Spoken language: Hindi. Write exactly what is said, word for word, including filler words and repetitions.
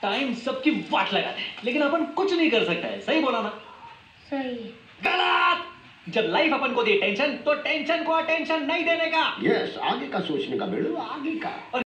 टाइम सबकी वाट लगाता है, लेकिन अपन कुछ नहीं कर सकता है। सही बोला ना? सही। गलत। जब लाइफ अपन को दे टेंशन, तो टेंशन को अटेंशन नहीं देने का। यस, आगे का सोचने का बेड़ू, आगे का।